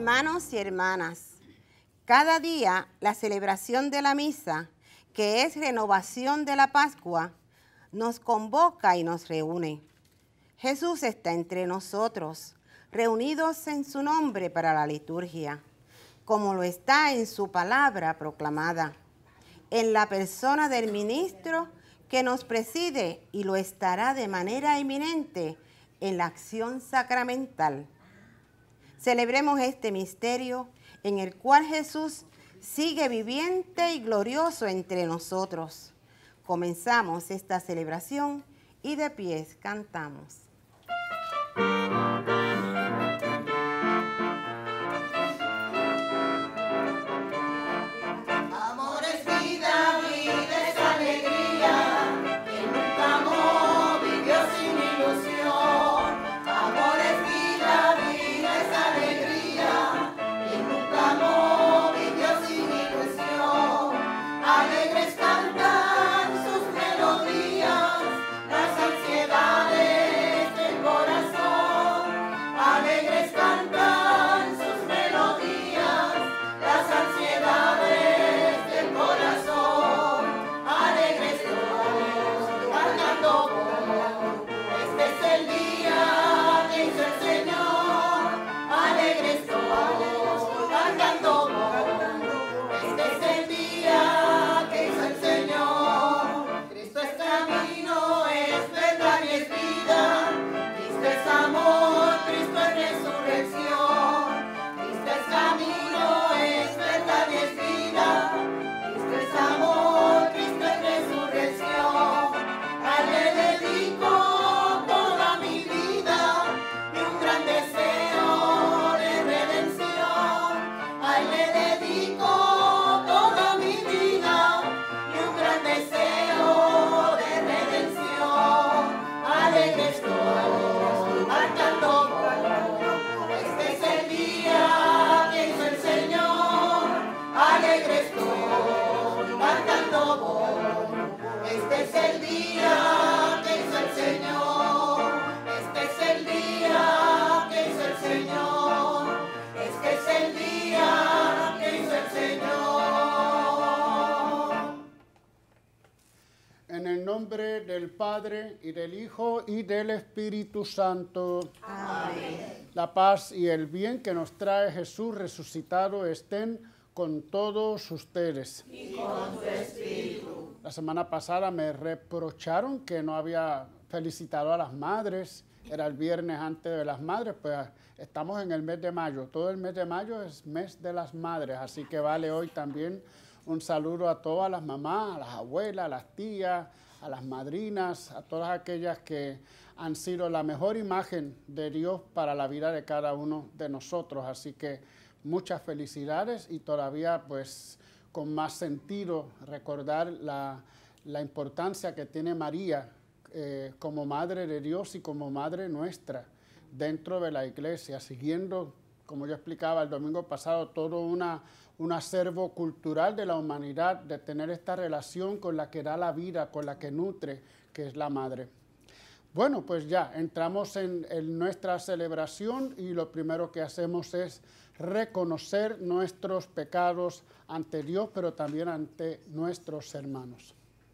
Hermanos y hermanas, cada día la celebración de la misa, que es renovación de la Pascua, nos convoca y nos reúne. Jesús está entre nosotros, reunidos en su nombre para la liturgia, como lo está en su palabra proclamada, en la persona del ministro que nos preside y lo estará de manera eminente en la acción sacramental. Celebremos este misterio en el cual Jesús sigue viviente y glorioso entre nosotros. Comenzamos esta celebración y de pies cantamos. Del Padre, y del Hijo, y del Espíritu Santo. Amén. La paz y el bien que nos trae Jesús resucitado estén con todos ustedes. Y con tu espíritu. La semana pasada me reprocharon que no había felicitado a las madres. Era el viernes antes de las madres, pues estamos en el mes de mayo. Todo el mes de mayo es mes de las madres, así que vale hoy también un saludo a todas las mamás, a las abuelas, a las tías, a las madrinas, a todas aquellas que han sido la mejor imagen de Dios para la vida de cada uno de nosotros. Así que muchas felicidades y todavía pues con más sentido recordar la importancia que tiene María como Madre de Dios y como Madre nuestra dentro de la iglesia, siguiendo, como yo explicaba el domingo pasado, todo un acervo cultural de la humanidad, de tener esta relación con la que da la vida, con la que nutre, que es la madre. Bueno, pues ya entramos en nuestra celebración y lo primero que hacemos es reconocer nuestros pecados ante Dios, pero también ante nuestros hermanos.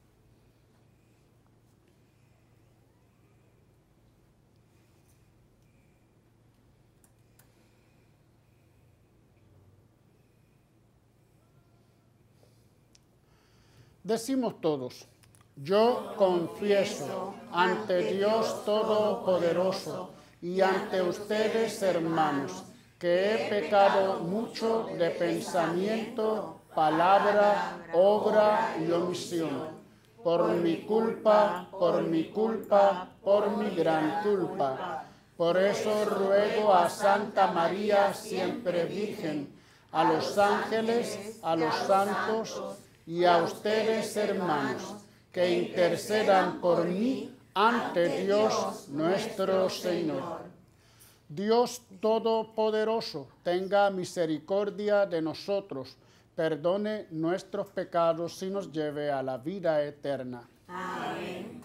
Decimos todos, yo confieso ante Dios Todopoderoso y ante ustedes, hermanos, que he pecado mucho de pensamiento, palabra, obra y omisión. Por mi culpa, por mi gran culpa. Por eso ruego a Santa María, siempre Virgen, a los ángeles, a los santos, y a ustedes, hermanos, que intercedan por mí ante Dios nuestro Señor. Dios Todopoderoso, tenga misericordia de nosotros, perdone nuestros pecados y nos lleve a la vida eterna. Amén.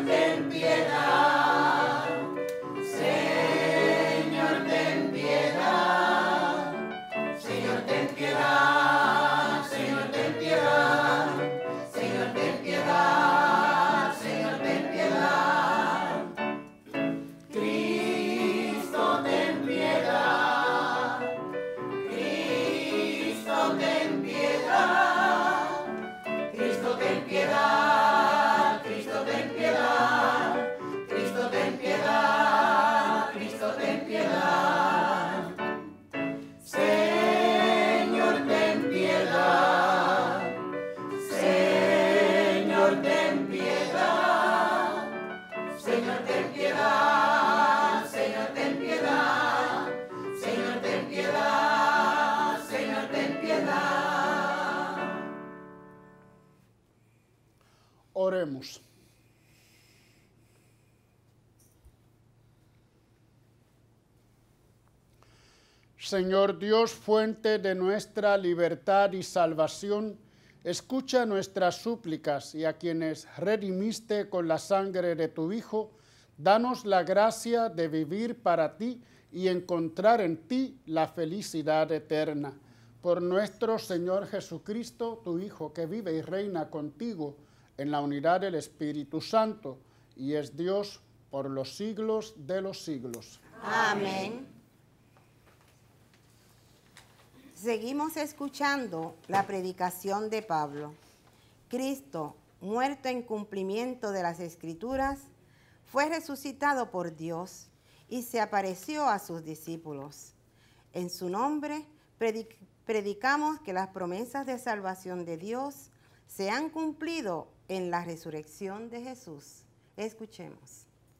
ten piedad. Señor, ten piedad. Señor, ten piedad. Señor, ten piedad. Señor, ten piedad. Señor, ten piedad. Cristo, ten piedad. Cristo, ten piedad. Cristo, ten piedad. Cristo, ten piedad. Cristo, ten piedad. Cristo, ten piedad. Señor, ten piedad. Señor, ten piedad. Señor, ten piedad. Señor, ten piedad. Señor, ten piedad. Señor, ten piedad. Oremos. Señor Dios, fuente de nuestra libertad y salvación, escucha nuestras súplicas y a quienes redimiste con la sangre de tu Hijo, danos la gracia de vivir para ti y encontrar en ti la felicidad eterna. Por nuestro Señor Jesucristo, tu Hijo, que vive y reina contigo en la unidad del Espíritu Santo, y es Dios por los siglos de los siglos. Amén. Seguimos escuchando la predicación de Pablo. Cristo, muerto en cumplimiento de las Escrituras, fue resucitado por Dios y se apareció a sus discípulos. En su nombre predicamos que las promesas de salvación de Dios se han cumplido en la resurrección de Jesús. Escuchemos.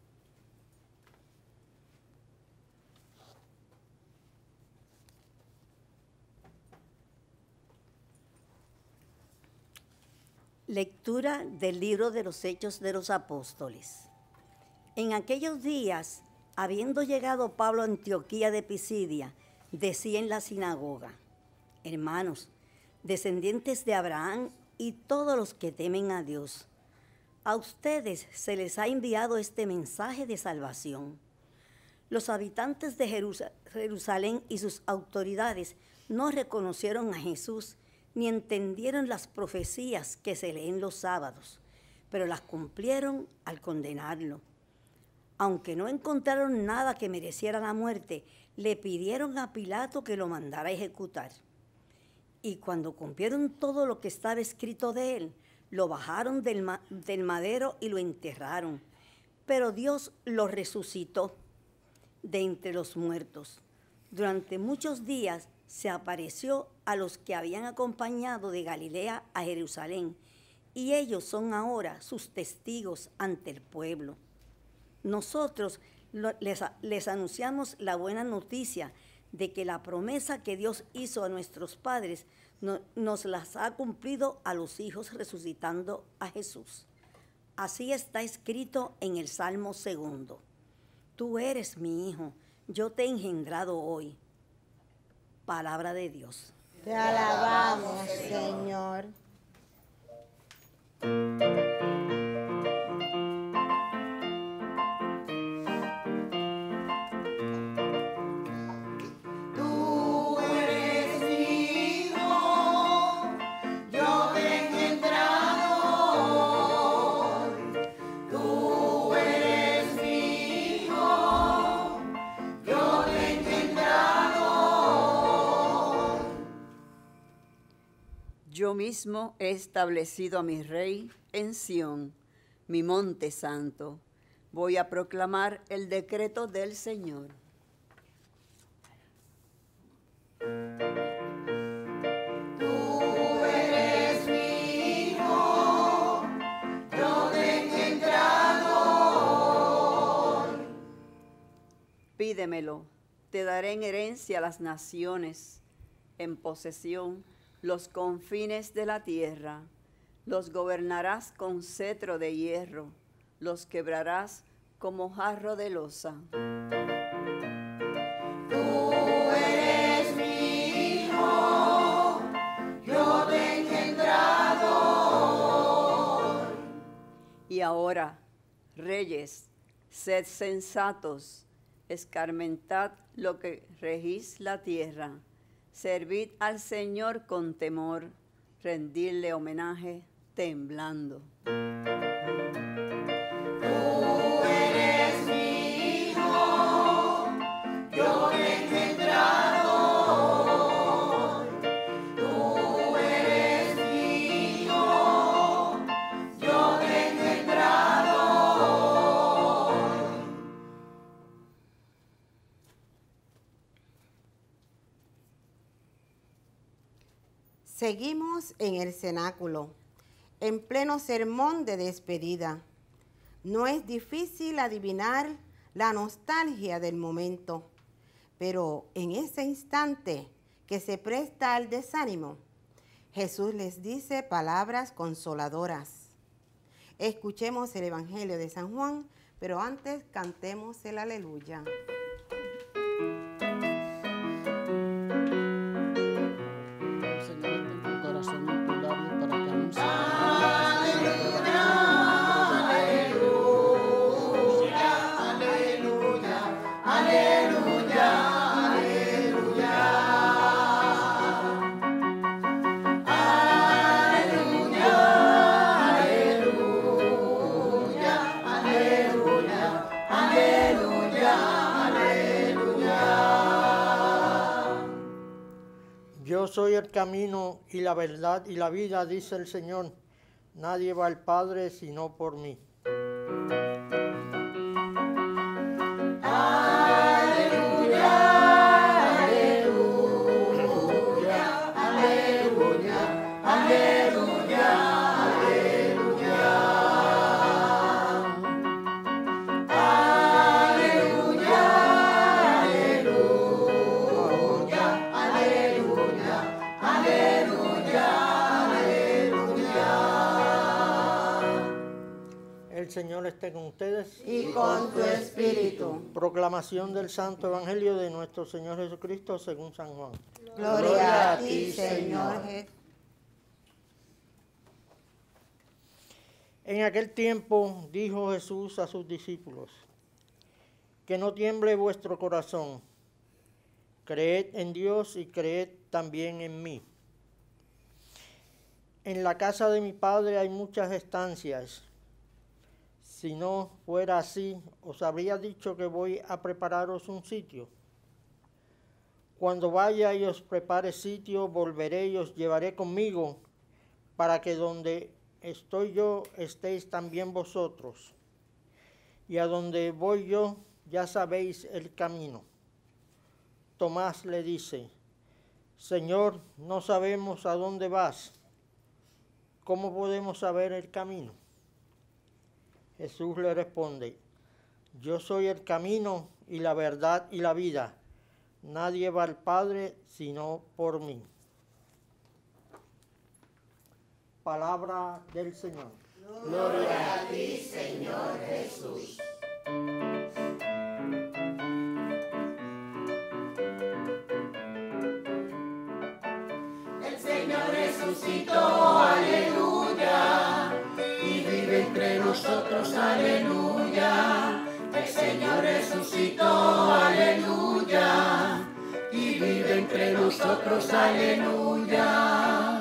Lectura del libro de los Hechos de los Apóstoles. En aquellos días, habiendo llegado Pablo a Antioquía de Pisidia, decía en la sinagoga: hermanos, descendientes de Abraham y todos los que temen a Dios, a ustedes se les ha enviado este mensaje de salvación. Los habitantes de Jerusalén y sus autoridades no reconocieron a Jesús ni entendieron las profecías que se leen los sábados, pero las cumplieron al condenarlo. Aunque no encontraron nada que mereciera la muerte, le pidieron a Pilato que lo mandara a ejecutar. Y cuando cumplieron todo lo que estaba escrito de él, lo bajaron del madero y lo enterraron. Pero Dios lo resucitó de entre los muertos. Durante muchos días se apareció a los que habían acompañado de Galilea a Jerusalén, y ellos son ahora sus testigos ante el pueblo. Nosotros les anunciamos la buena noticia de que la promesa que Dios hizo a nuestros padres nos las ha cumplido a los hijos, resucitando a Jesús. Así está escrito en el Salmo 2. Tú eres mi hijo, yo te he engendrado hoy. Palabra de Dios. Te alabamos, Señor. Tú eres mi hijo, yo te he engendrado hoy. Tú eres mi hijo, yo te he engendrado hoy. Yo mismo he establecido a mi rey en Sión, mi monte santo. Voy a proclamar el decreto del Señor. Tú eres mi hijo, yo te he engendrado hoy. Pídemelo, te daré en herencia las naciones, en posesión los confines de la tierra. Los gobernarás con cetro de hierro, los quebrarás como jarro de loza. Tú eres mi hijo, yo te he engendrado hoy. Y ahora, Reyes, sed sensatos, escarmentad lo que regís la tierra, servid al Señor con temor, rendirle homenaje temblando. Yo te he engendrado hoy. Tú eres mi hijo. Yo te he engendrado hoy. Seguimos en el cenáculo, en pleno sermón de despedida. No es difícil adivinar la nostalgia del momento, pero en ese instante que se presta al desánimo, Jesús les dice palabras consoladoras. Escuchemos el Evangelio de San Juan, pero antes cantemos el aleluya. El Señor esté en tu corazón y en tus labios para que anuncie. Yo soy el camino y la verdad y la vida, dice el Señor. Nadie va al Padre sino por mí. El Señor esté con ustedes. Y con tu espíritu. Proclamación del Santo Evangelio de nuestro Señor Jesucristo según San Juan. Gloria a ti, Señor Jesús. En aquel tiempo dijo Jesús a sus discípulos: que no tiemble vuestro corazón. Creed en Dios y creed también en mí. En la casa de mi Padre hay muchas estancias. Si no fuera así, os habría dicho que voy a prepararos un sitio. Cuando vaya y os prepare sitio, volveré y os llevaré conmigo, para que donde estoy yo, estéis también vosotros. Y a donde voy yo, ya sabéis el camino. Tomás le dice: Señor, no sabemos a dónde vas. ¿Cómo podemos saber el camino? Jesús le responde: Yo soy el camino y la verdad y la vida. Nadie va al Padre sino por mí. Palabra del Señor. Gloria a ti, Señor Jesús. El Señor resucitó, aleluya, y vive entre nosotros, aleluya. El Señor resucitó, aleluya, y vive entre nosotros, aleluya.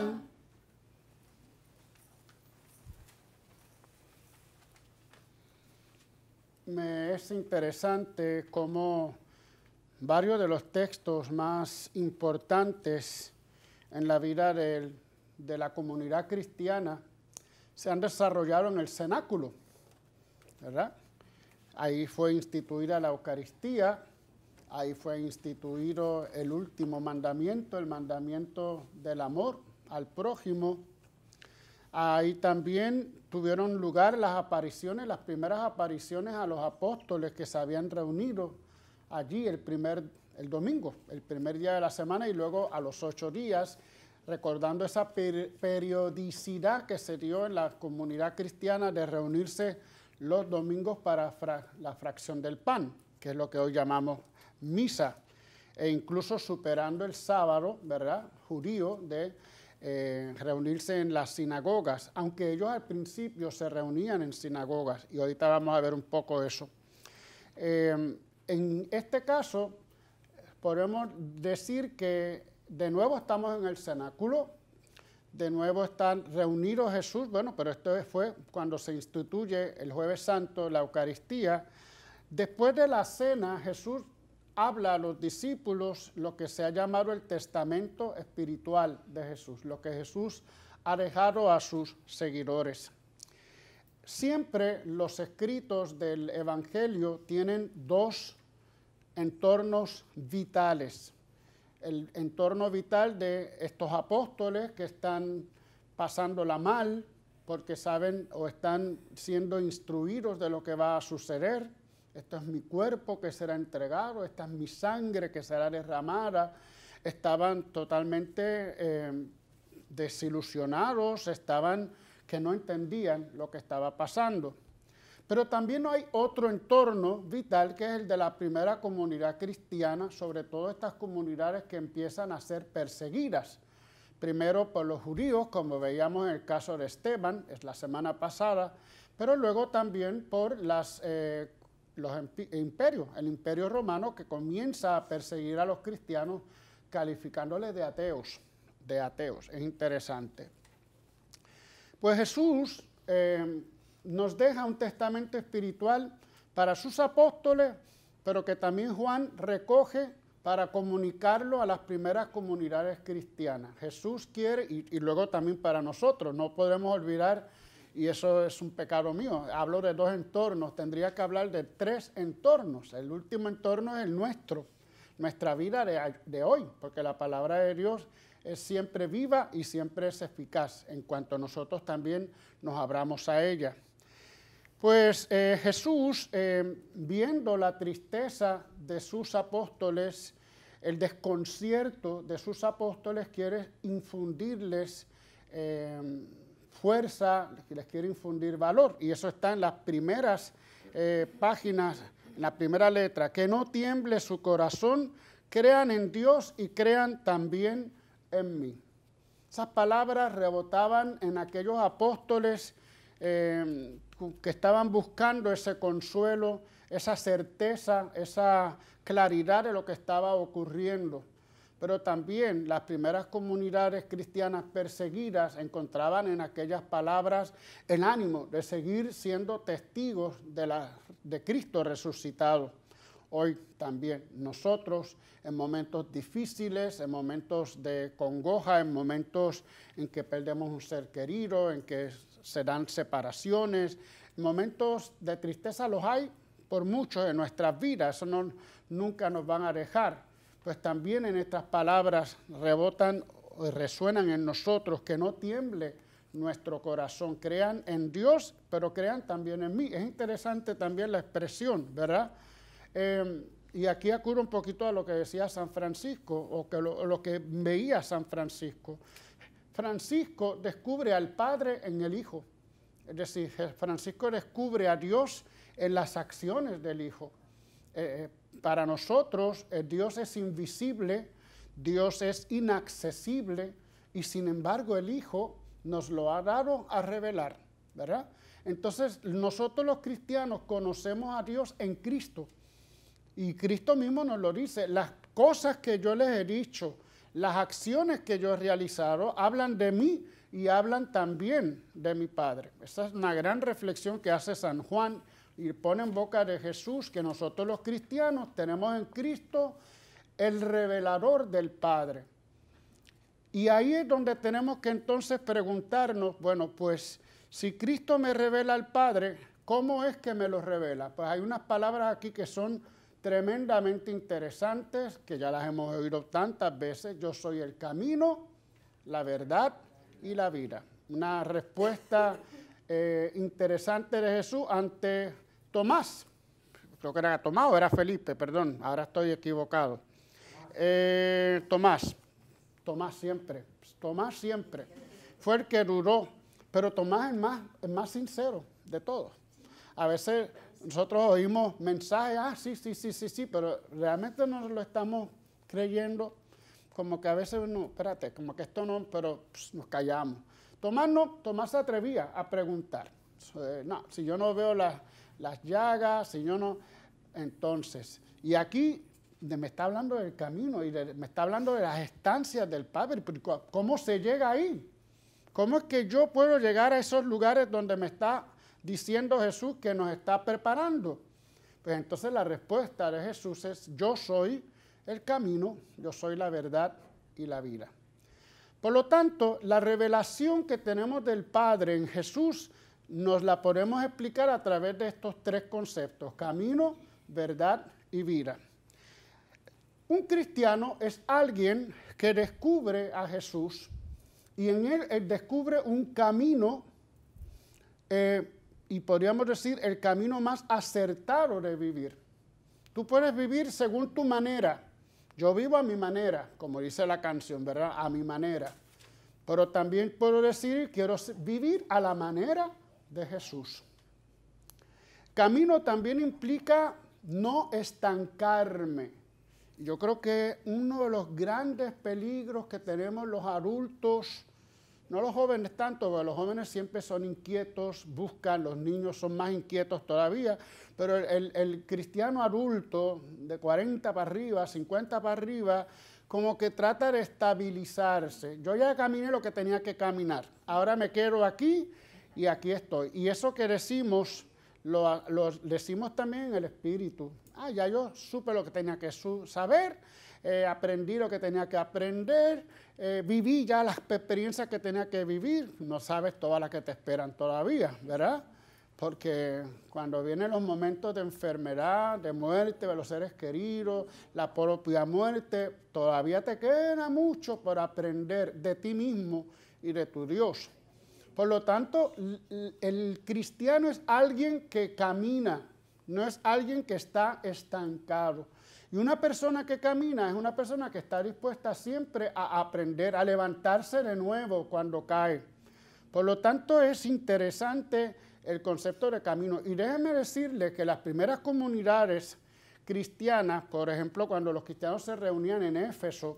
Me es interesante cómo varios de los textos más importantes en la vida de la comunidad cristiana se han desarrollado en el cenáculo, ¿verdad? Ahí fue instituida la Eucaristía, ahí fue instituido el último mandamiento, el mandamiento del amor al prójimo. Ahí también tuvieron lugar las apariciones, las primeras apariciones a los apóstoles que se habían reunido allí el domingo, el primer día de la semana, y luego a los 8 días, recordando esa periodicidad que se dio en la comunidad cristiana de reunirse los domingos para la fracción del pan, que es lo que hoy llamamos misa, e incluso superando el sábado, ¿verdad?, judío de reunirse en las sinagogas, aunque ellos al principio se reunían en sinagogas, y ahorita vamos a ver un poco eso. En este caso, podemos decir que de nuevo estamos en el cenáculo, de nuevo están reunidos Jesús, bueno, pero esto fue cuando se instituye el Jueves Santo, la Eucaristía. Después de la cena, Jesús habla a los discípulos lo que se ha llamado el testamento espiritual de Jesús, lo que Jesús ha dejado a sus seguidores. Siempre los escritos del Evangelio tienen dos entornos vitales. El entorno vital de estos apóstoles que están pasándola mal porque saben o están siendo instruidos de lo que va a suceder. Esto es mi cuerpo que será entregado, esta es mi sangre que será derramada. Estaban totalmente desilusionados, estaban que no entendían lo que estaba pasando. Pero también hay otro entorno vital que es el de la primera comunidad cristiana, sobre todo estas comunidades que empiezan a ser perseguidas. Primero por los judíos, como veíamos en el caso de Esteban, es la semana pasada, pero luego también por los imperios, el imperio romano que comienza a perseguir a los cristianos calificándoles de ateos. Es interesante. Pues Jesús nos deja un testamento espiritual para sus apóstoles, pero que también Juan recoge para comunicarlo a las primeras comunidades cristianas. Jesús quiere, y luego también para nosotros, no podemos olvidar, y eso es un pecado mío, hablo de dos entornos, tendría que hablar de tres entornos. El último entorno es el nuestro, nuestra vida de hoy, porque la palabra de Dios es siempre viva y siempre es eficaz, en cuanto nosotros también nos abramos a ella. Pues Jesús, viendo la tristeza de sus apóstoles, el desconcierto de sus apóstoles, quiere infundirles fuerza, les quiere infundir valor. Y eso está en las primeras páginas, en la primera letra. Que no tiemble su corazón, crean en Dios y crean también en mí. Esas palabras rebotaban en aquellos apóstoles que estaban buscando ese consuelo, esa certeza, esa claridad de lo que estaba ocurriendo. Pero también las primeras comunidades cristianas perseguidas encontraban en aquellas palabras el ánimo de seguir siendo testigos de Cristo resucitado. Hoy también nosotros, en momentos difíciles, en momentos de congoja, en momentos en que perdemos un ser querido, en que se dan separaciones, momentos de tristeza los hay por muchos en nuestras vidas, eso nunca nos van a dejar. Pues también en estas palabras rebotan, resuenan en nosotros, que no tiemble nuestro corazón. Crean en Dios, pero crean también en mí. Es interesante también la expresión, ¿verdad? Y aquí acudo un poquito a lo que decía San Francisco, o que lo que veía San Francisco. Francisco descubre al Padre en el Hijo. Es decir, Francisco descubre a Dios en las acciones del Hijo. Para nosotros, Dios es invisible, Dios es inaccesible, y sin embargo el Hijo nos lo ha dado a revelar, ¿verdad? Entonces, nosotros los cristianos conocemos a Dios en Cristo. Y Cristo mismo nos lo dice, las cosas que yo les he dicho, las acciones que yo he realizado, hablan de mí y hablan también de mi Padre. Esa es una gran reflexión que hace San Juan y pone en boca de Jesús que nosotros los cristianos tenemos en Cristo el revelador del Padre. Y ahí es donde tenemos que entonces preguntarnos, bueno, pues si Cristo me revela al Padre, ¿cómo es que me lo revela? Pues hay unas palabras aquí que son tremendamente interesantes, que ya las hemos oído tantas veces. Yo soy el camino, la verdad y la vida. Una respuesta interesante de Jesús ante Tomás. Creo que era Tomás o era Felipe, perdón, ahora estoy equivocado. Tomás siempre fue el que dudó, pero Tomás es más sincero de todos. A veces nosotros oímos mensajes, sí, pero realmente no lo estamos creyendo. como que a veces uno, espérate, como que esto no, pero nos callamos. Tomás se atrevía a preguntar. No, si yo no veo las llagas, si yo no, entonces, y aquí me está hablando del camino y me está hablando de las estancias del Padre. ¿Cómo se llega ahí? ¿Cómo es que yo puedo llegar a esos lugares donde me está diciendo Jesús que nos está preparando? Pues entonces la respuesta de Jesús es: yo soy el camino, yo soy la verdad y la vida. Por lo tanto, la revelación que tenemos del Padre en Jesús nos la podemos explicar a través de estos tres conceptos: camino, verdad y vida. Un cristiano es alguien que descubre a Jesús y en él descubre un camino, y podríamos decir el camino más acertado de vivir. Tú puedes vivir según tu manera. Yo vivo a mi manera, como dice la canción, ¿verdad? A mi manera. Pero también puedo decir, quiero vivir a la manera de Jesús. Camino también implica no estancarme. Yo creo que uno de los grandes peligros que tenemos los adultos, no los jóvenes tanto, porque los jóvenes siempre son inquietos, buscan, los niños son más inquietos todavía, pero el cristiano adulto de 40 para arriba, 50 para arriba, como que trata de estabilizarse. Yo ya caminé lo que tenía que caminar, ahora me quedo aquí y aquí estoy. Y eso que decimos, lo decimos también en el espíritu. Ya yo supe lo que tenía que saber, aprendí lo que tenía que aprender, viví ya las experiencias que tenía que vivir. No sabes todas las que te esperan todavía, ¿verdad? Porque cuando vienen los momentos de enfermedad, de muerte de los seres queridos, la propia muerte, todavía te queda mucho por aprender de ti mismo y de tu Dios. Por lo tanto, el cristiano es alguien que camina, no es alguien que está estancado. Y una persona que camina es una persona que está dispuesta siempre a aprender, a levantarse de nuevo cuando cae. Por lo tanto, es interesante el concepto de camino. Y déjenme decirles que las primeras comunidades cristianas, por ejemplo, cuando los cristianos se reunían en Éfeso,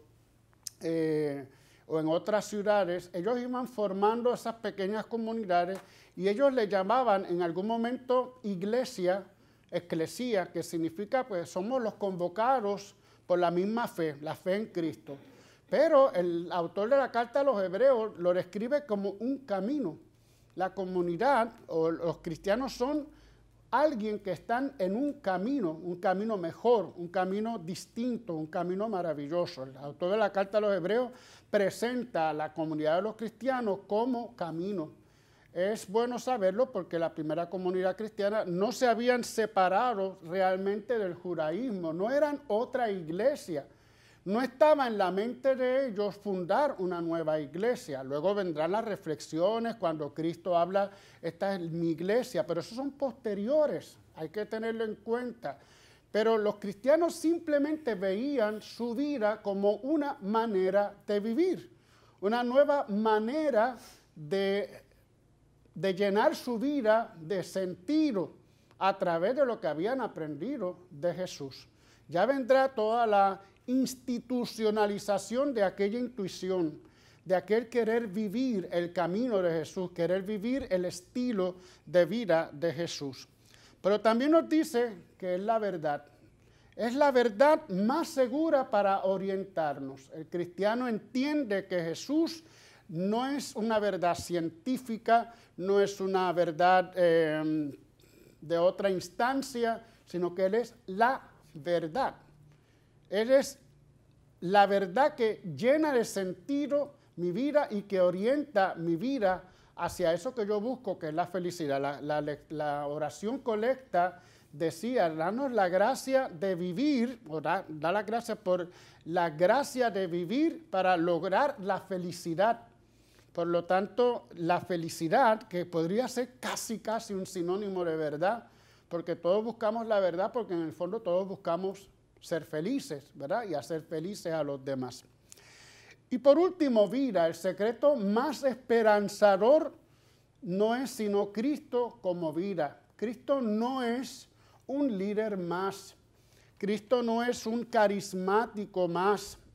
o en otras ciudades, ellos iban formando esas pequeñas comunidades y ellos le llamaban en algún momento iglesia, eclesía, que significa pues somos los convocados por la misma fe, la fe en Cristo. Pero el autor de la carta a los hebreos lo describe como un camino. La comunidad o los cristianos son alguien que están en un camino mejor, un camino distinto, un camino maravilloso. El autor de la carta a los hebreos presenta a la comunidad de los cristianos como camino. Es bueno saberlo porque la primera comunidad cristiana no se habían separado realmente del judaísmo, no eran otra iglesia. No estaba en la mente de ellos fundar una nueva iglesia. Luego vendrán las reflexiones cuando Cristo habla, esta es mi iglesia, pero esos son posteriores, hay que tenerlo en cuenta. Pero los cristianos simplemente veían su vida como una manera de vivir, una nueva manera de llenar su vida de sentido a través de lo que habían aprendido de Jesús. Ya vendrá toda la institucionalización de aquella intuición, de aquel querer vivir el camino de Jesús, querer vivir el estilo de vida de Jesús. Pero también nos dice que es la verdad. Es la verdad más segura para orientarnos. El cristiano entiende que Jesús no es una verdad científica, no es una verdad de otra instancia, sino que Él es la verdad. Él es la verdad que llena de sentido mi vida y que orienta mi vida hacia eso que yo busco, que es la felicidad. La oración colecta decía, danos la gracia de vivir, o da la gracia por la gracia de vivir para lograr la felicidad. Por lo tanto, la felicidad, que podría ser casi un sinónimo de verdad, porque todos buscamos la verdad, porque en el fondo todos buscamos ser felices, ¿verdad? Y hacer felices a los demás. Y por último, vida. El secreto más esperanzador no es sino Cristo como vida. Cristo no es un líder más. Cristo no es un carismático más.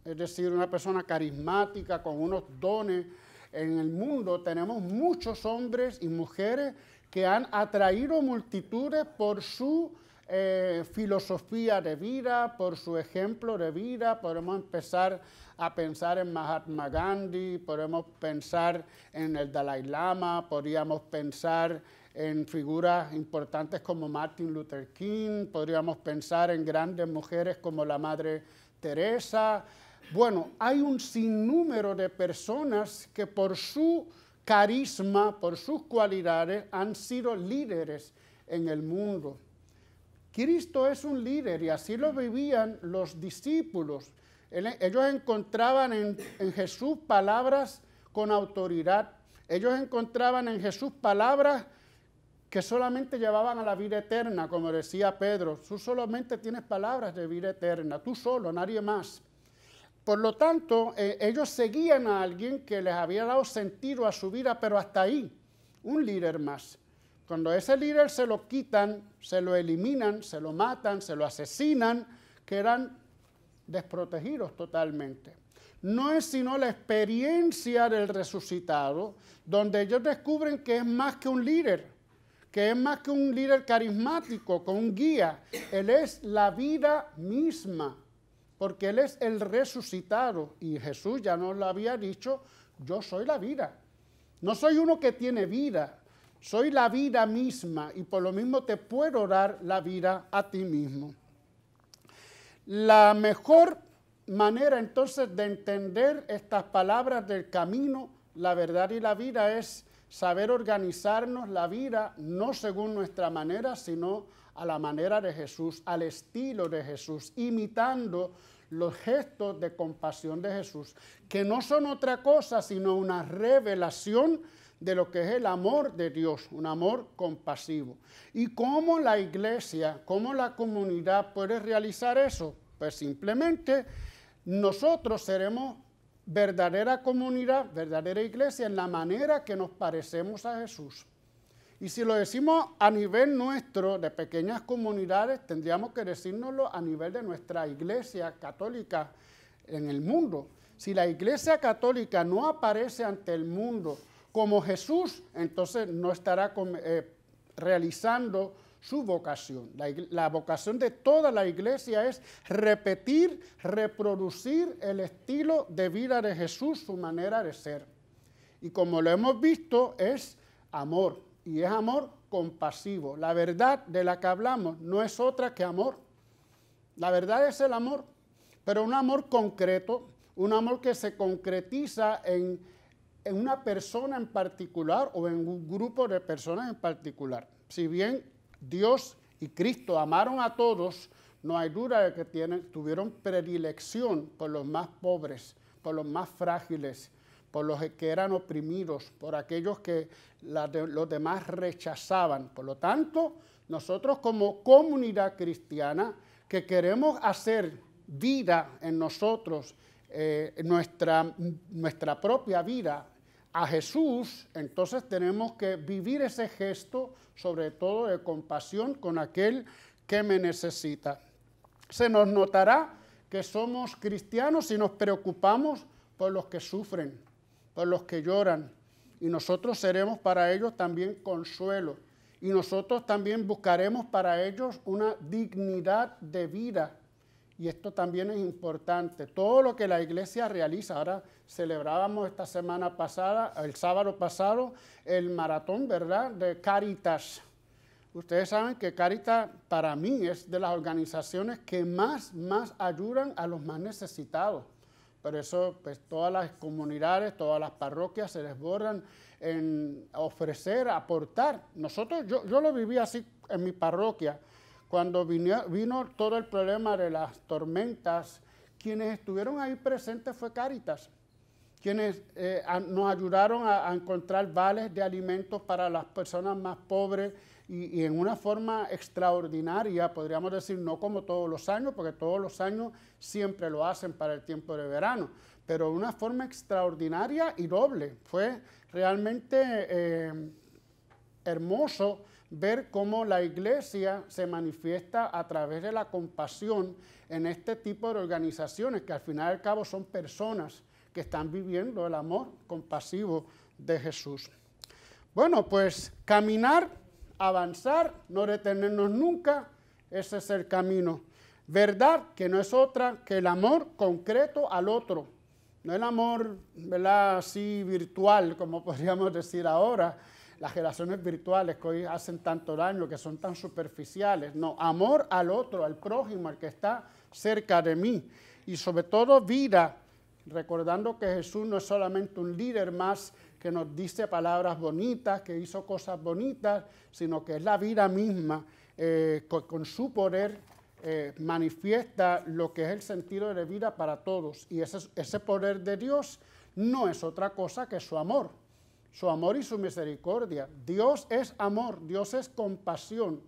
es decir, una persona carismática con unos dones. En el mundo tenemos muchos hombres y mujeres que han atraído multitudes por su filosofía de vida, por su ejemplo de vida. Podemos empezar a pensar en Mahatma Gandhi, podemos pensar en el Dalai Lama, podríamos pensar en figuras importantes como Martin Luther King, podríamos pensar en grandes mujeres como la Madre Teresa. Bueno, hay un sinnúmero de personas que por su carisma, por sus cualidades, han sido líderes en el mundo. Cristo es un líder y así lo vivían los discípulos. Ellos encontraban en Jesús palabras con autoridad. Ellos encontraban en Jesús palabras que solamente llevaban a la vida eterna, como decía Pedro. Tú solamente tienes palabras de vida eterna, tú solo, nadie más. Por lo tanto, ellos seguían a alguien que les había dado sentido a su vida, pero hasta ahí, un líder más. Cuando ese líder se lo quitan, se lo eliminan, se lo matan, se lo asesinan, quedan desprotegidos totalmente. No es sino la experiencia del resucitado, donde ellos descubren que es más que un líder, que es más que un líder carismático, con un guía. Él es la vida misma, porque Él es el resucitado. Y Jesús ya nos lo había dicho, yo soy la vida. No soy uno que tiene vida, soy la vida misma y por lo mismo te puedo dar la vida a ti mismo. La mejor manera entonces de entender estas palabras del camino, la verdad y la vida es saber organizarnos la vida no según nuestra manera, sino a la manera de Jesús, al estilo de Jesús, imitando los gestos de compasión de Jesús, que no son otra cosa sino una revelación de lo que es el amor de Dios, un amor compasivo. ¿Y cómo la iglesia, cómo la comunidad puede realizar eso? Pues simplemente nosotros seremos verdadera comunidad, verdadera iglesia en la manera que nos parecemos a Jesús. Y si lo decimos a nivel nuestro, de pequeñas comunidades, tendríamos que decírnoslo a nivel de nuestra iglesia católica en el mundo. Si la iglesia católica no aparece ante el mundo como Jesús, entonces no estará realizando su vocación. La vocación de toda la iglesia es repetir, reproducir el estilo de vida de Jesús, su manera de ser. Y como lo hemos visto, es amor, y es amor compasivo. La verdad de la que hablamos no es otra que amor. La verdad es el amor, pero un amor concreto, un amor que se concretiza en una persona en particular o en un grupo de personas en particular. Si bien Dios y Cristo amaron a todos, no hay duda de que tuvieron predilección por los más pobres, por los más frágiles, por los que eran oprimidos, por aquellos que los demás rechazaban. Por lo tanto, nosotros como comunidad cristiana que queremos hacer vida en nosotros, nuestra propia vida a Jesús, entonces tenemos que vivir ese gesto, sobre todo de compasión con aquel que me necesita. Se nos notará que somos cristianos si nos preocupamos por los que sufren, por los que lloran, y nosotros seremos para ellos también consuelo, y nosotros también buscaremos para ellos una dignidad de vida. Y esto también es importante. Todo lo que la iglesia realiza, ahora celebrábamos esta semana pasada, el sábado pasado, el maratón, ¿verdad?, de Cáritas. Ustedes saben que Cáritas para mí es de las organizaciones que más ayudan a los más necesitados. Por eso, pues, todas las comunidades, todas las parroquias se desbordan en ofrecer, aportar. Yo lo viví así en mi parroquia. Cuando vino todo el problema de las tormentas, quienes estuvieron ahí presentes fue Cáritas, quienes nos ayudaron a encontrar vales de alimentos para las personas más pobres y en una forma extraordinaria, podríamos decir, no como todos los años, porque todos los años siempre lo hacen para el tiempo de verano, pero de una forma extraordinaria y doble. Fue realmente hermoso ver cómo la iglesia se manifiesta a través de la compasión en este tipo de organizaciones, que al final y al cabo son personas que están viviendo el amor compasivo de Jesús. Bueno, pues caminar, avanzar, no detenernos nunca, ese es el camino. Verdad que no es otra que el amor concreto al otro. No el amor, ¿verdad?, así virtual, como podríamos decir ahora, las relaciones virtuales que hoy hacen tanto daño, que son tan superficiales. No, amor al otro, al prójimo, al que está cerca de mí. Y sobre todo vida, recordando que Jesús no es solamente un líder más que nos dice palabras bonitas, que hizo cosas bonitas, sino que es la vida misma, con su poder manifiesta lo que es el sentido de vida para todos. Y ese poder de Dios no es otra cosa que su amor y su misericordia. Dios es amor, Dios es compasión.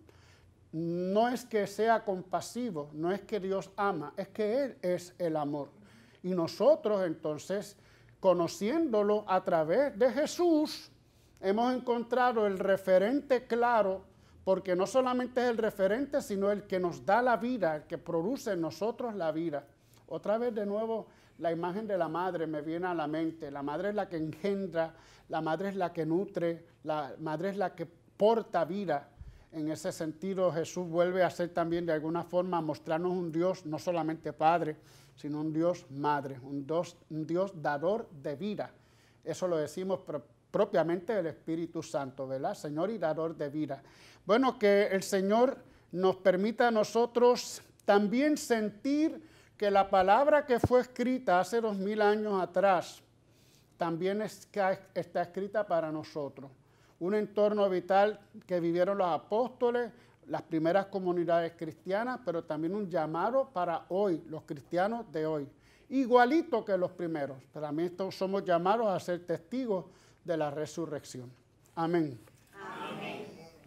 No es que sea compasivo, no es que Dios ama, es que Él es el amor. Y nosotros entonces, conociéndolo a través de Jesús, hemos encontrado el referente claro, porque no solamente es el referente, sino el que nos da la vida, el que produce en nosotros la vida. Otra vez de nuevo, la imagen de la madre me viene a la mente. La madre es la que engendra, la madre es la que nutre, la madre es la que porta vida. En ese sentido, Jesús vuelve a ser también de alguna forma, a mostrarnos un Dios, no solamente Padre, sino un Dios Madre, un Dios dador de vida. Eso lo decimos propiamente del Espíritu Santo, ¿verdad? Señor y dador de vida. Bueno, que el Señor nos permita a nosotros también sentir que la palabra que fue escrita hace 2000 años atrás, también está escrita para nosotros. Un entorno vital que vivieron los apóstoles, las primeras comunidades cristianas, pero también un llamado para hoy, los cristianos de hoy. Igualito que los primeros, también somos llamados a ser testigos de la resurrección. Amén. Amén.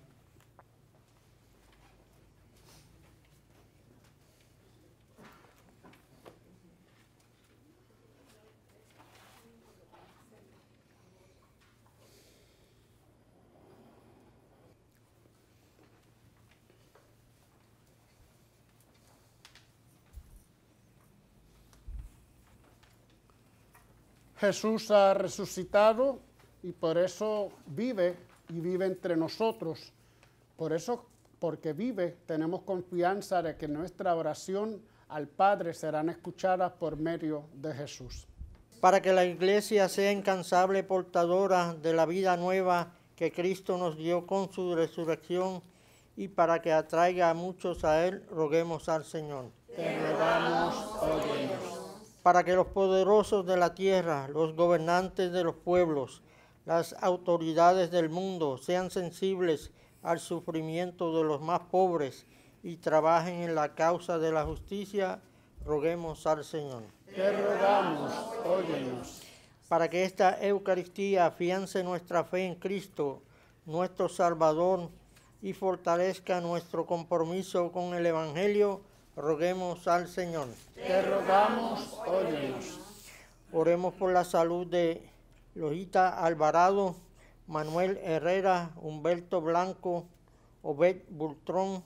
Jesús ha resucitado y por eso vive y vive entre nosotros. Por eso, porque vive, tenemos confianza de que nuestra oración al Padre serán escuchadas por medio de Jesús. Para que la iglesia sea incansable portadora de la vida nueva que Cristo nos dio con su resurrección y para que atraiga a muchos a Él, roguemos al Señor. Te rogamos, óyenos. Para que los poderosos de la tierra, los gobernantes de los pueblos, las autoridades del mundo sean sensibles al sufrimiento de los más pobres y trabajen en la causa de la justicia, roguemos al Señor. Te rogamos, óyenos. Para que esta Eucaristía afiance nuestra fe en Cristo, nuestro Salvador, y fortalezca nuestro compromiso con el Evangelio, roguemos al Señor. Te rogamos, óyenos. Oremos por la salud de Lojita Alvarado, Manuel Herrera, Humberto Blanco, Obed Bultrón,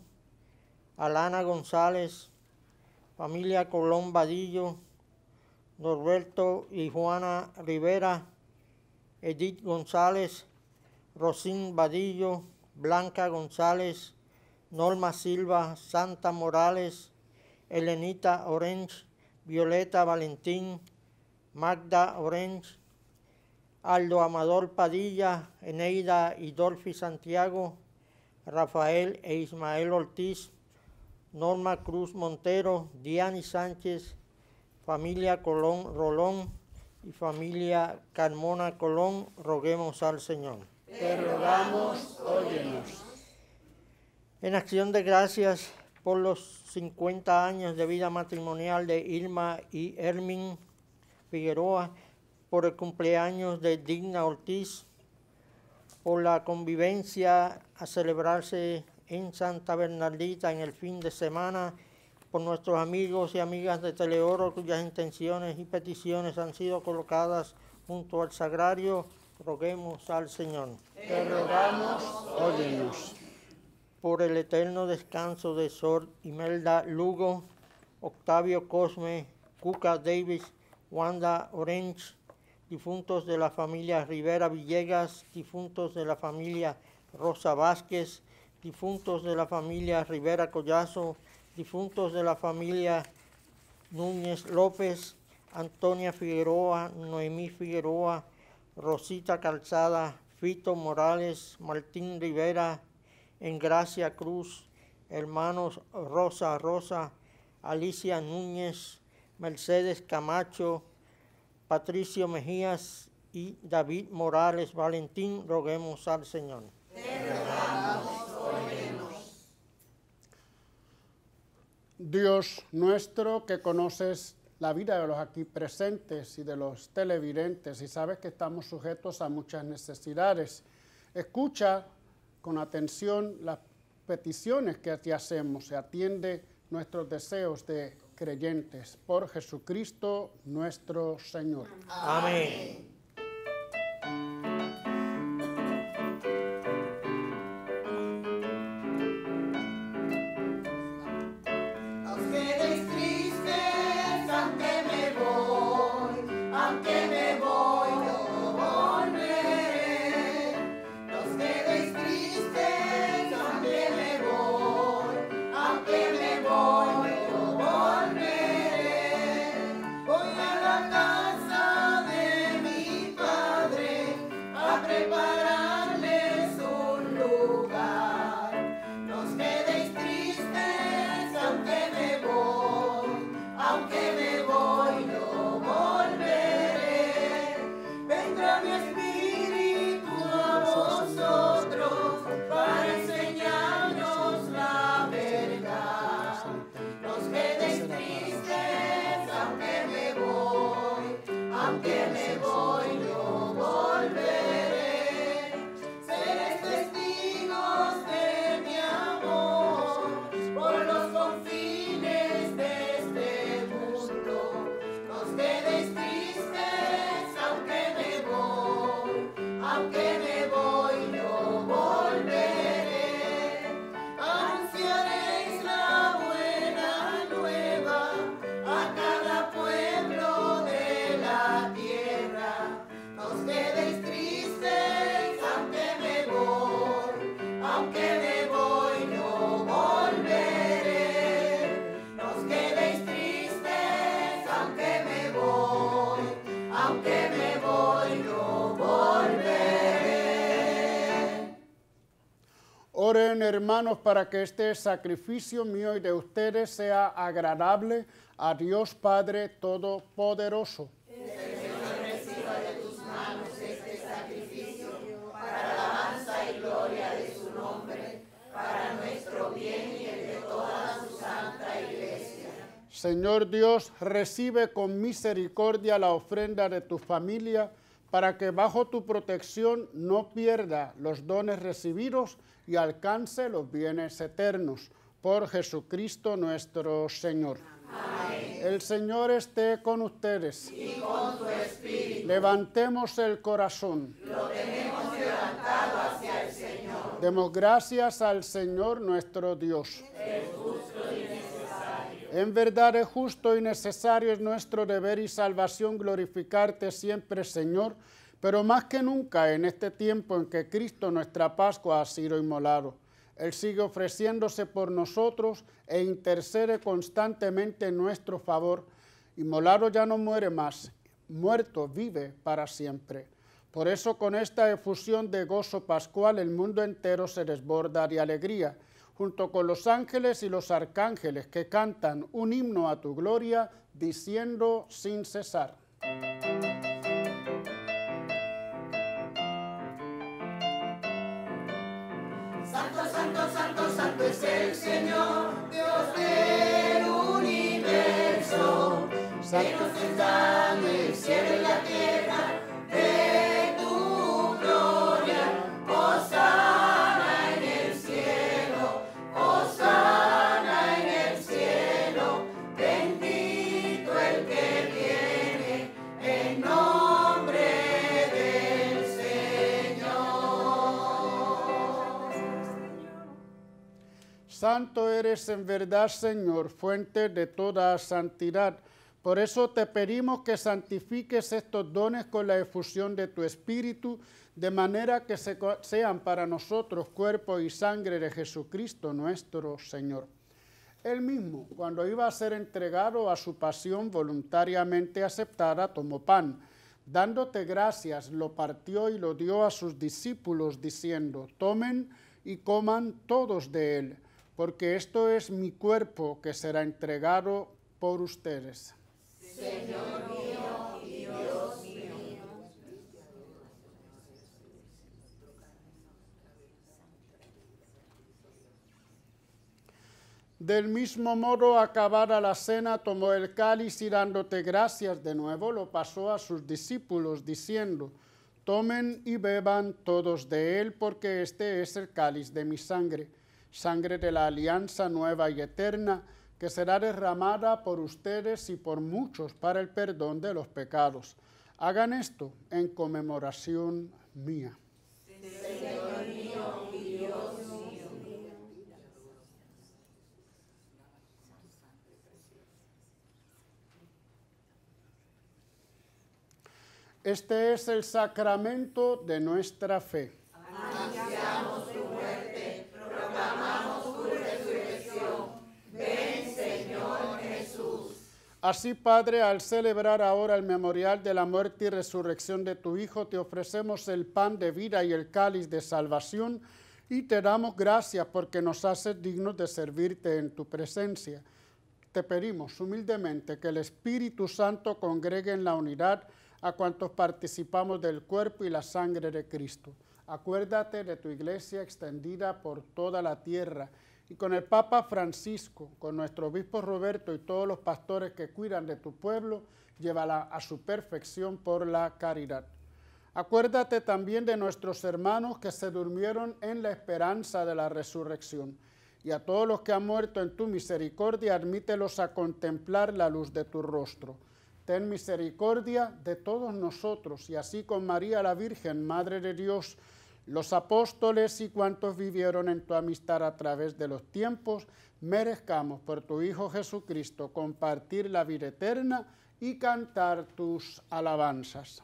Alana González, familia Colón Vadillo, Norberto y Juana Rivera, Edith González, Rosín Vadillo, Blanca González, Norma Silva, Santa Morales, Elenita Orange, Violeta Valentín, Magda Orange, Aldo Amador Padilla, Eneida y Dolphy Santiago, Rafael e Ismael Ortiz, Norma Cruz Montero, Diani Sánchez, familia Colón Rolón y familia Carmona Colón, roguemos al Señor. Te rogamos, óyenos. En acción de gracias por los 50 años de vida matrimonial de Irma y Hermin Figueroa, por el cumpleaños de Digna Ortiz, por la convivencia a celebrarse en Santa Bernardita en el fin de semana, por nuestros amigos y amigas de Teleoro cuyas intenciones y peticiones han sido colocadas junto al sagrario, roguemos al Señor. Te rogamos, óyenos. por el eterno descanso de Sor Imelda Lugo, Octavio Cosme, Cuca Davis, Wanda Orange, difuntos de la familia Rivera Villegas, difuntos de la familia Rosa Vázquez, difuntos de la familia Rivera Collazo, difuntos de la familia Núñez López, Antonia Figueroa, Noemí Figueroa, Rosita Calzada, Fito Morales, Martín Rivera, Engracia Cruz, hermanos Rosa, Alicia Núñez, Mercedes Camacho, Patricio Mejías y David Morales. Valentín, roguemos al Señor. Dios nuestro, que conoces la vida de los aquí presentes y de los televidentes y sabes que estamos sujetos a muchas necesidades, escucha con atención las peticiones que te hacemos y atiende nuestros deseos de creyentes por Jesucristo nuestro Señor. Amén. Oren, hermanos, para que este sacrificio mío y de ustedes sea agradable a Dios Padre Todopoderoso. Señor Dios, recibe con misericordia la ofrenda de tu familia, para que bajo tu protección no pierda los dones recibidos y alcance los bienes eternos. Por Jesucristo nuestro Señor. Amén. El Señor esté con ustedes. Y con tu espíritu. Levantemos el corazón. Lo tenemos levantado hacia el Señor. Demos gracias al Señor nuestro Dios. Es justo y necesario. En verdad es justo y necesario, es nuestro deber y salvación glorificarte siempre, Señor, pero más que nunca en este tiempo en que Cristo nuestra Pascua ha sido inmolado. Él sigue ofreciéndose por nosotros e intercede constantemente en nuestro favor. Inmolado ya no muere más, muerto vive para siempre. Por eso con esta efusión de gozo pascual el mundo entero se desborda de alegría, junto con los ángeles y los arcángeles que cantan un himno a tu gloria, diciendo sin cesar. Santo, santo, santo, santo es el Señor, Dios del universo, que nos da el cielo y la tierra de tu gloria. Hosana en el cielo, hosana en el cielo, bendito el que viene en nombre del Señor. santo eres en verdad, Señor, fuente de toda santidad. Por eso te pedimos que santifiques estos dones con la efusión de tu Espíritu, de manera que sean para nosotros cuerpo y sangre de Jesucristo nuestro Señor. Él mismo, cuando iba a ser entregado a su pasión voluntariamente aceptada, tomó pan. Dándote gracias, lo partió y lo dio a sus discípulos, diciendo: tomen y coman todos de él, porque esto es mi cuerpo que será entregado por ustedes. Señor mío y Dios mío. Del mismo modo, acabada la cena, tomó el cáliz y dándote gracias de nuevo, lo pasó a sus discípulos, diciendo: tomen y beban todos de él, porque este es el cáliz de mi sangre, sangre de la alianza nueva y eterna, que será derramada por ustedes y por muchos para el perdón de los pecados. Hagan esto en conmemoración mía. Señor mío y Dios mío. Este es el sacramento de nuestra fe. Anunciamos tu muerte, proclamamos tu resurrección. Ven, Señor Jesús. Así, Padre, al celebrar ahora el memorial de la muerte y resurrección de tu Hijo, te ofrecemos el pan de vida y el cáliz de salvación, y te damos gracias porque nos haces dignos de servirte en tu presencia. Te pedimos humildemente que el Espíritu Santo congregue en la unidad a cuantos participamos del cuerpo y la sangre de Cristo. Acuérdate de tu iglesia extendida por toda la tierra, y con el Papa Francisco, con nuestro obispo Roberto y todos los pastores que cuidan de tu pueblo, llévala a su perfección por la caridad. Acuérdate también de nuestros hermanos que se durmieron en la esperanza de la resurrección, y a todos los que han muerto en tu misericordia, admítelos a contemplar la luz de tu rostro. Ten misericordia de todos nosotros, y así con María la Virgen, Madre de Dios, los apóstoles y cuantos vivieron en tu amistad a través de los tiempos, merezcamos por tu Hijo Jesucristo compartir la vida eterna y cantar tus alabanzas.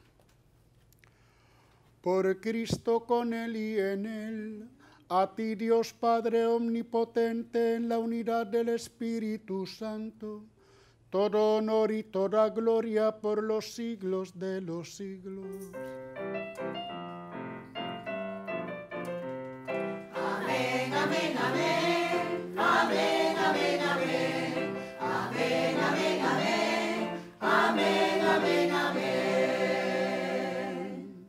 Por Cristo, con Él y en Él, a ti Dios Padre omnipotente, en la unidad del Espíritu Santo, todo honor y toda gloria por los siglos de los siglos. Amén, amén, amén. Amén, amén, amén. Amén, amén, amén. Amén, amén, amén.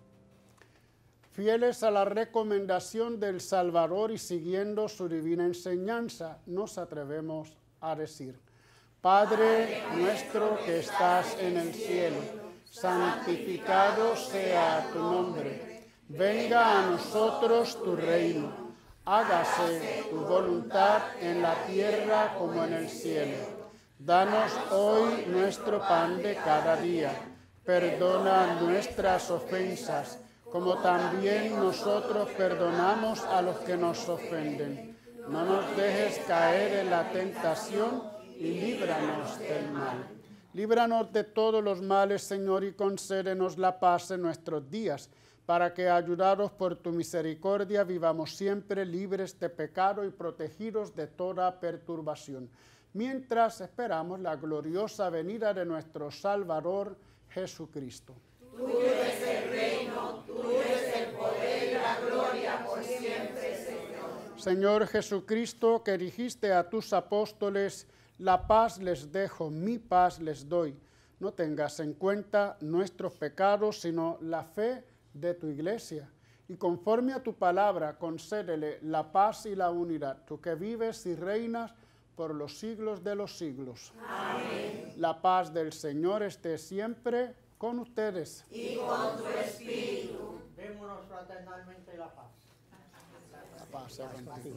Fieles a la recomendación del Salvador y siguiendo su divina enseñanza, nos atrevemos a decir: Padre nuestro que estás en el cielo, santificado sea tu nombre. Venga a nosotros tu reino. Hágase tu voluntad en la tierra como en el cielo. Danos hoy nuestro pan de cada día. Perdona nuestras ofensas, como también nosotros perdonamos a los que nos ofenden. No nos dejes caer en la tentación y líbranos del mal. Líbranos de todos los males, Señor, y concédenos la paz en nuestros días, para que, ayudados por tu misericordia, vivamos siempre libres de pecado y protegidos de toda perturbación, mientras esperamos la gloriosa venida de nuestro Salvador Jesucristo. Tuyo es el reino, tuyo es el poder y la gloria por siempre, Señor. Señor Jesucristo, que dijiste a tus apóstoles: la paz les dejo, mi paz les doy. No tengas en cuenta nuestros pecados, sino la fe de tu iglesia. Y conforme a tu palabra, concédele la paz y la unidad, tú que vives y reinas por los siglos de los siglos. Amén. La paz del Señor esté siempre con ustedes. Y con tu espíritu. Démonos fraternalmente la paz. La paz sea contigo.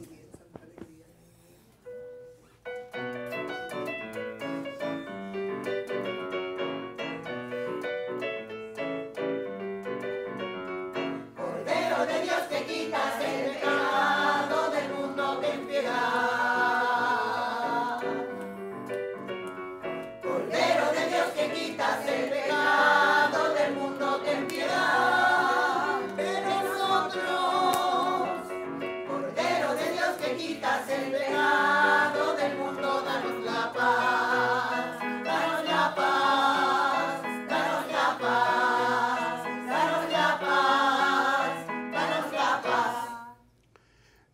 Cordero de Dios que quitas el pecado del mundo, ten piedad.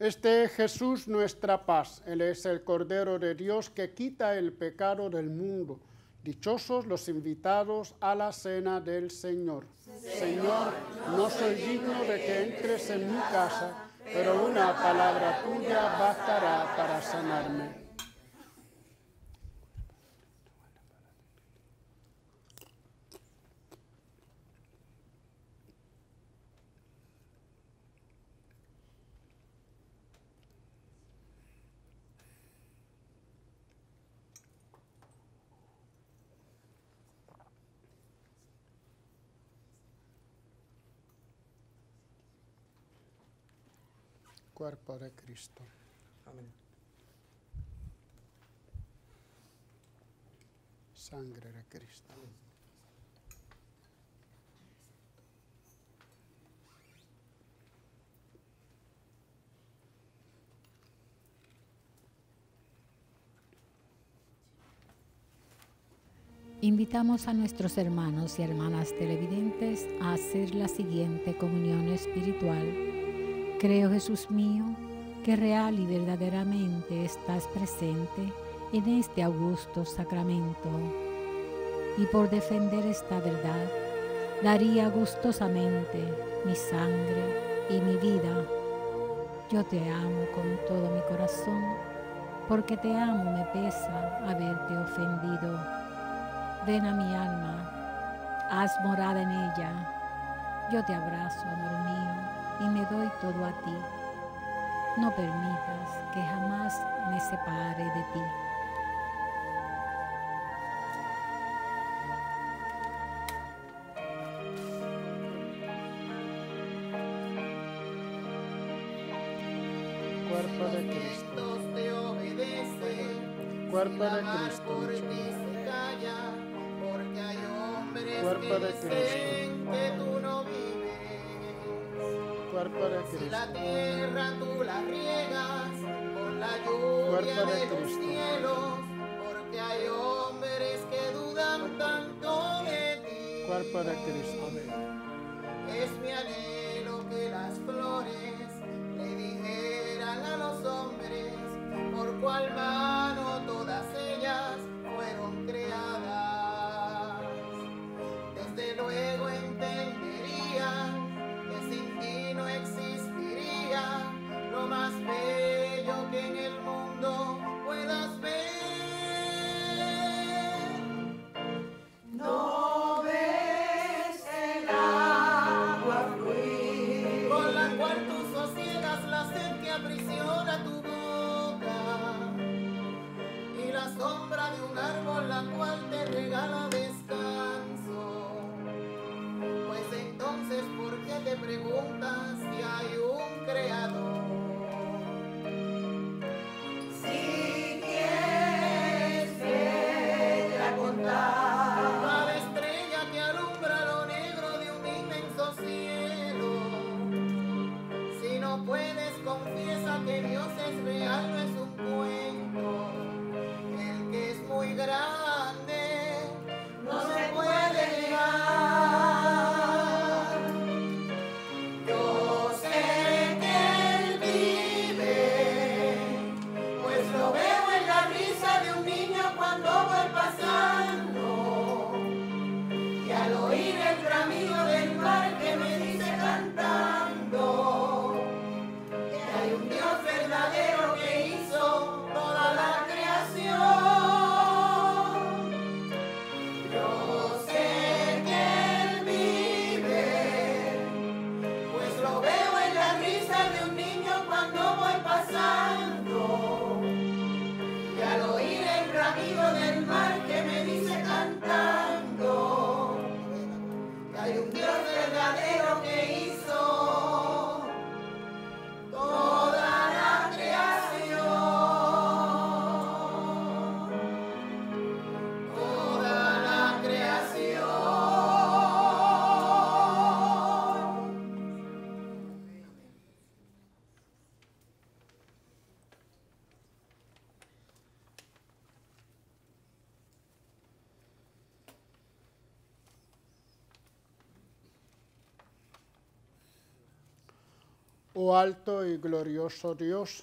Este es Jesús, nuestra paz. Él es el Cordero de Dios que quita el pecado del mundo. Dichosos los invitados a la cena del Señor. Señor, no soy digno de que entres en mi casa, pero una palabra tuya bastará para sanarme. Cuerpo de Cristo. Amén. Sangre de Cristo. Invitamos a nuestros hermanos y hermanas televidentes a hacer la siguiente comunión espiritual. Creo, Jesús mío, que real y verdaderamente estás presente en este augusto sacramento. Y por defender esta verdad, daría gustosamente mi sangre y mi vida. Yo te amo con todo mi corazón, porque te amo me pesa haberte ofendido. Ven a mi alma, haz morada en ella. Yo te abrazo, amor mío, y me doy todo a ti. No permitas que jamás me separe de ti. Cuerpo de Cristo. Te obedece, Cuerpo de amar Cristo. por ti se calla, porque hay hombres Cuerpo que de dicen que tú no vives. Cuerpo de Si la Cristo. tierra tú la riegas con la lluvia Cuerpo de de los Cristo. cielos, porque hay hombres que dudan tanto de ti. Cuerpo de Cristo. Es mi anhelo que las flores le dijeran a los hombres por cuál mano todas ellas fueron creadas. Desde luego entenderían que sin ti no existiría lo más bello que en el mundo puedas ver. No ves el agua fluir, con la cual tú sosiegas la sed que aprisiona tu boca, y la sombra de un árbol la cual te regala descanso. Pues entonces, ¿por qué te preguntas si hay un creador? Si quieres ver a contar cada estrella que alumbra lo negro de un inmenso cielo, si no puedes, confiesa que Dios es real, no es un cuento. El que es muy grande Oh alto y glorioso Dios,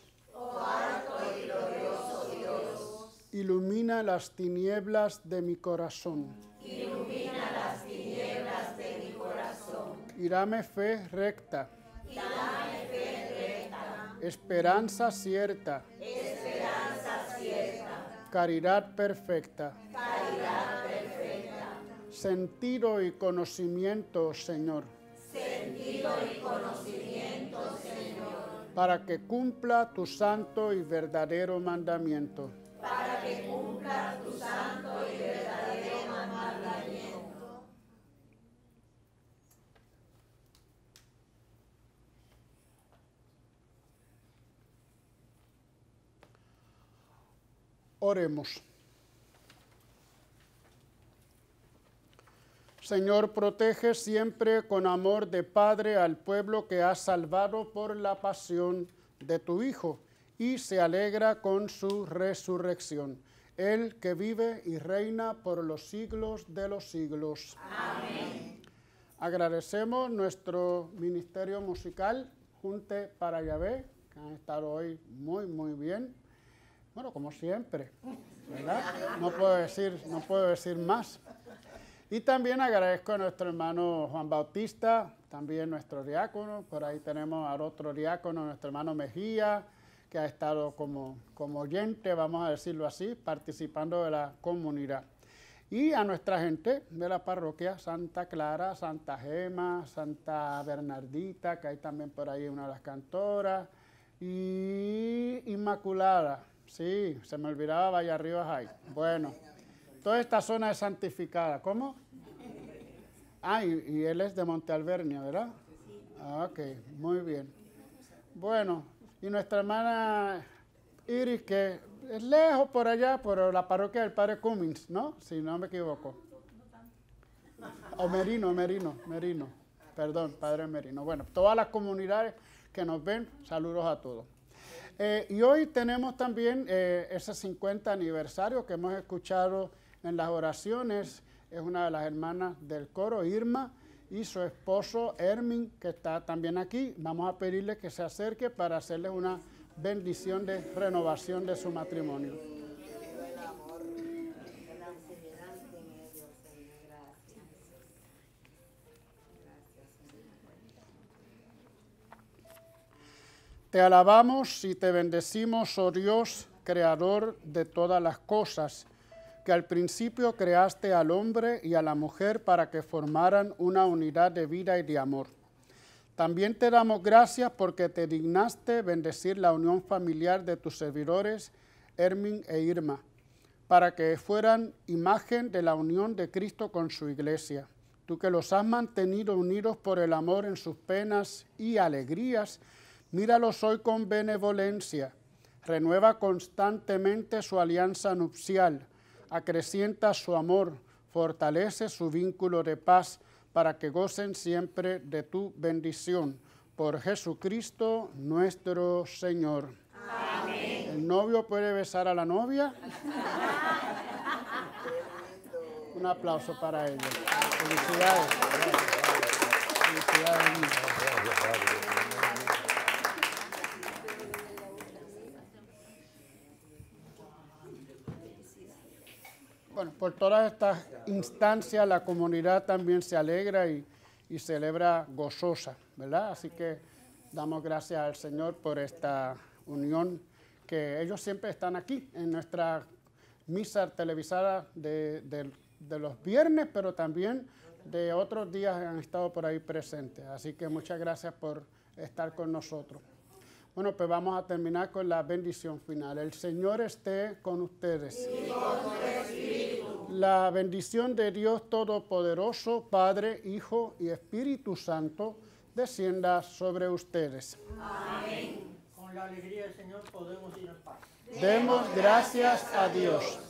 ilumina las tinieblas de mi corazón. Y dame fe recta. Esperanza cierta. Caridad perfecta. Sentido y conocimiento, Señor. Para que cumpla tu santo y verdadero mandamiento. Oremos. Señor, protege siempre con amor de Padre al pueblo que has salvado por la pasión de tu Hijo y se alegra con su resurrección. Él que vive y reina por los siglos de los siglos. Amén. Agradecemos nuestro ministerio musical, Junte para Yahvé, que han estado hoy muy bien. Bueno, como siempre, ¿verdad? No puedo decir más. Y también agradezco a nuestro hermano Juan Bautista, también nuestro diácono. Por ahí tenemos al otro diácono, nuestro hermano Mejía, que ha estado como oyente, vamos a decirlo así, participando de la comunidad. Y a nuestra gente de la parroquia Santa Clara, Santa Gema, Santa Bernardita, que hay también por ahí una de las cantoras, y Inmaculada. Sí, se me olvidaba Valle Arriba High. Bueno, toda esta zona es santificada. ¿Cómo? Ah, y él es de Monte Alvernia, ¿verdad? Ah, ok, muy bien. Bueno, y nuestra hermana Iris, que es lejos por allá, por la parroquia del Padre Cummins, ¿no? Si no me equivoco. O Merino. Perdón, Padre Merino. Bueno, todas las comunidades que nos ven, saludos a todos. Y hoy tenemos también ese 50 aniversario que hemos escuchado en las oraciones. Es una de las hermanas del coro, Irma, y su esposo, Hermin, que está también aquí. Vamos a pedirle que se acerque para hacerles una bendición de renovación de su matrimonio. Te alabamos y te bendecimos, oh Dios, creador de todas las cosas, que al principio creaste al hombre y a la mujer para que formaran una unidad de vida y de amor. También te damos gracias porque te dignaste bendecir la unión familiar de tus servidores, Hermin e Irma, para que fueran imagen de la unión de Cristo con su iglesia. Tú que los has mantenido unidos por el amor en sus penas y alegrías, míralos hoy con benevolencia. Renueva constantemente su alianza nupcial, acrecienta su amor, fortalece su vínculo de paz, para que gocen siempre de tu bendición. Por Jesucristo nuestro Señor. Amén. ¿El novio puede besar a la novia? Un aplauso para ellos. Felicidades. Felicidades. Bueno, por todas estas instancias la comunidad también se alegra y celebra gozosa, ¿verdad? Así que damos gracias al Señor por esta unión, que ellos siempre están aquí en nuestra misa televisada de los viernes, pero también de otros días han estado por ahí presentes. Así que muchas gracias por estar con nosotros. Bueno, pues vamos a terminar con la bendición final. El Señor esté con ustedes. Y con tu espíritu. La bendición de Dios Todopoderoso, Padre, Hijo y Espíritu Santo, descienda sobre ustedes. Amén. Con la alegría del Señor podemos ir en paz. Demos gracias a Dios.